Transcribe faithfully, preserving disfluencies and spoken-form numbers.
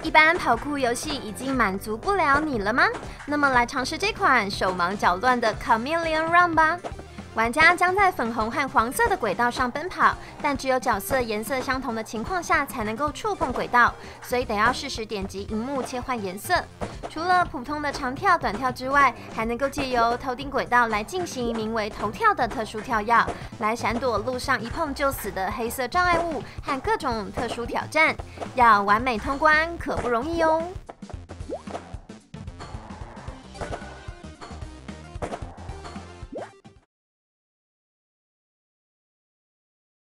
一般跑酷游戏已经满足不了你了吗？那么来尝试这款手忙脚乱的 Chameleon Run 吧。玩家将在粉红和黄色的轨道上奔跑，但只有角色颜色相同的情况下才能够触碰轨道，所以得要适时点击荧幕切换颜色。除了普通的长跳、短跳之外，还能够借由头顶轨道来进行名为头跳的特殊跳跃，来闪躲路上一碰就死的黑色障碍物和各种特殊挑战。要完美通关可不容易哦。